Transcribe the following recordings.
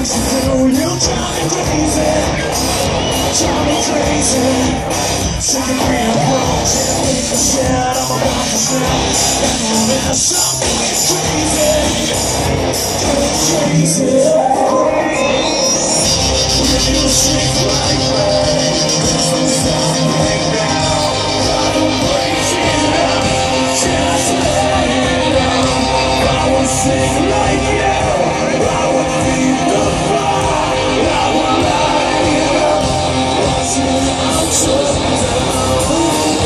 things you do, you drive me crazy. Drive me crazy. Sick of being broke, can't think of shit. I'm about to snap. And all that something is crazy. Crazy. When you sing like rain, there's no stopping now. Gotta break it up, just let it out. I will sing like you. I will feed the fire. I will light it up. Watch it out down.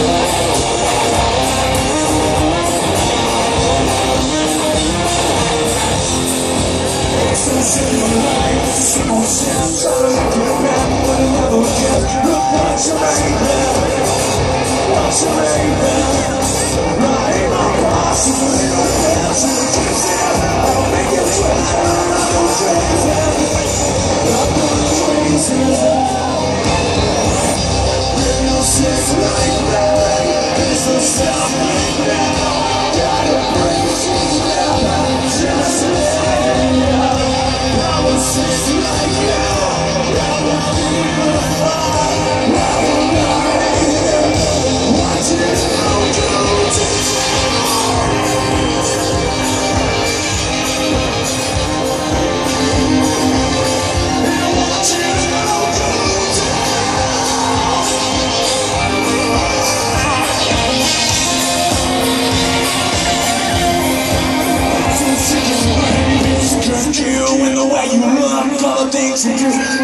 It's in my life, it's in my sense. Try to make it back, but I never get. Look what you made there. What you made there. Not even possible. You don't have to kiss it. I don't make it sweat. I don't crazy. I'm going crazy. When you sing like that, there's no stopping now. Gotta break it down. Just let it out. I will sing like you. I will feel the fire. I will light it up. Watch it all go down. And watch it all go down. So sick of my baby, sick of you and the way you look, all the things you do.